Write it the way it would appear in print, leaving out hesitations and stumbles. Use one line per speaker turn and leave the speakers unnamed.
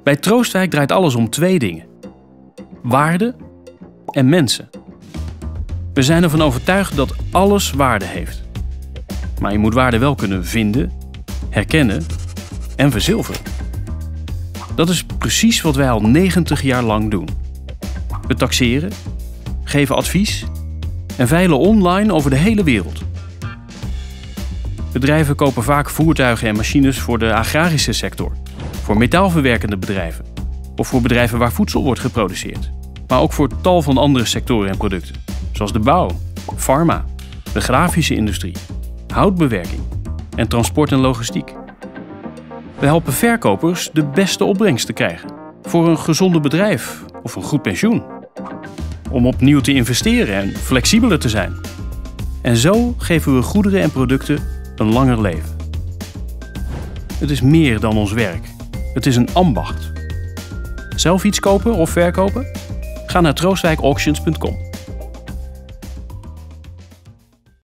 Bij Troostwijk draait alles om 2 dingen: waarde en mensen. We zijn ervan overtuigd dat alles waarde heeft. Maar je moet waarde wel kunnen vinden, herkennen en verzilveren. Dat is precies wat wij al 90 jaar lang doen. We taxeren, geven advies en veilen online over de hele wereld. Bedrijven kopen vaak voertuigen en machines voor de agrarische sector, voor metaalverwerkende bedrijven of voor bedrijven waar voedsel wordt geproduceerd. Maar ook voor tal van andere sectoren en producten, zoals de bouw, farma, de grafische industrie, houtbewerking en transport en logistiek. We helpen verkopers de beste opbrengst te krijgen voor een gezonder bedrijf of een goed pensioen. Om opnieuw te investeren en flexibeler te zijn. En zo geven we goederen en producten een langer leven. Het is meer dan ons werk. Het is een ambacht. Zelf iets kopen of verkopen? Ga naar troostwijkauctions.com.